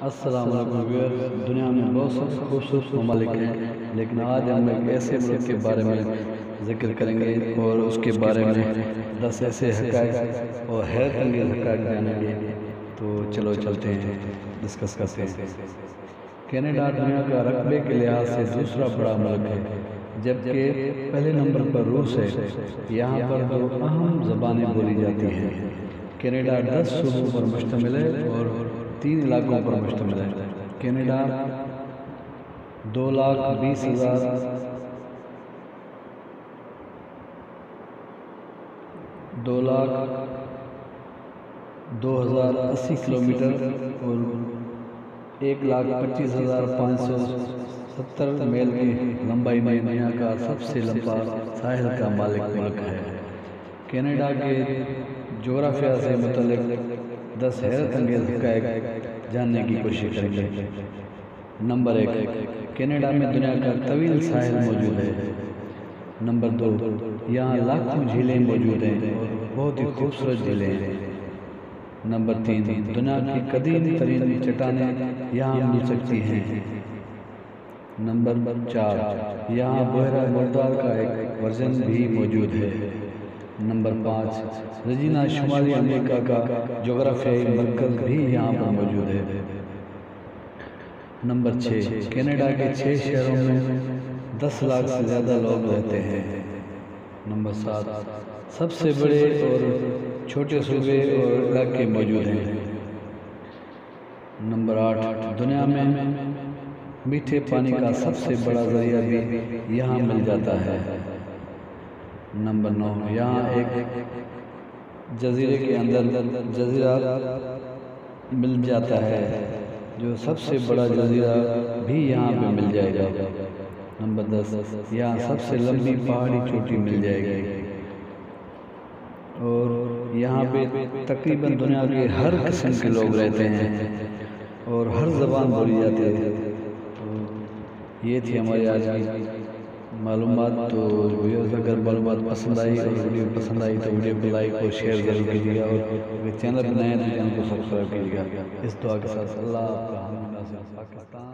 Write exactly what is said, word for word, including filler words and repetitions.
السلام علیکم ویئر دنیا میں بہت سے خوبصورت ممالک ہیں، لیکن آج ہم ایک ایسے ملک کے بارے میں ذکر کریں گے اور اس کے بارے میں دس ایسے حقائق اور حیرت انگیز حقائق جانیں گے۔ تو چلو چلتے ہیں، ڈسکس کرتے ہیں۔ کینیڈا دنیا کا رقبے کے لحاظ سے دوسرا بڑا ملک ہے، جبکہ پہلے نمبر پر روس ہے۔ یہاں پر دو اہم زبانیں بولی جاتی ہیں۔ کینیڈا دس صوبوں پر مشتمل ہے اور تین علاقوں پر مشتمل ہے۔ کینیڈا دو لاکھ بیس ہزار دو لاکھ دو ہزار اسی کلومیٹر اور ایک لاکھ پچیس ہزار پانچ سو ستر میل کی لمبائی میں دنیا کا سب سے لمبا ساحل کا مالک ملک ہے۔ کینیڈا کے جغرافیہ سے متعلق دس حیرت انگیز حقائق جاننے کی کوشش کریں گے۔ نمبر ایک، کینیڈا میں دنیا کا طویل ساحل موجود ہے۔ نمبر دو، یہاں لاکھوں جھیلیں موجود ہیں اور بہت ہی خوبصورت جھیلیں ہیں۔ نمبر تین، دنیا کی قدیم ترین چٹانیں یہاں مل سکتی ہیں۔ نمبر چار، یہاں بحیرہ مردار کا ایک ورژن بھی موجود ہے۔ نمبر پانچ، رجینہ شمالی امریکہ کا جغرافیائی مرکز بھی یہاں پر موجود ہے۔ نمبر چھ، کینیڈا کے چھ شہروں میں دس لاکھ سے زیادہ لوگ رہتے ہیں۔ نمبر سات، سب سے بڑے اور چھوٹے صوبے اور علاقے موجود ہیں۔ نمبر آٹھ، دنیا میں میٹھے پانی کا سب سے بڑا ذریعہ بھی یہاں مل جاتا ہے۔ نمبر نو، یہاں ایک جزیرے کے اندر جزیرہ مل جاتا ہے، جو سب سے بڑا جزیرہ بھی یہاں پہ مل جائے گا۔ نمبر دس، یہاں سب سے لمبی پہاڑی چوٹی مل جائے گی اور یہاں پہ تقریباً دنیا کے ہر قسم کے لوگ رہتے ہیں اور ہر زبان بولی جاتی ہے۔ تو یہ تھی ہماری آج کی معلومات۔ تو ویڈیوز اگر معلومات پسند آئی اور ویڈیو پسند آئی تو ویڈیو کو لائک اور شیئر ضرور کیجیے گا، اور اگر چینل پہ نئے ہیں تو چینل کو سبسکرائب کیجیے گا۔ اس دعا کے ساتھ اللہ آپ کا حامی ناصر پاکستان۔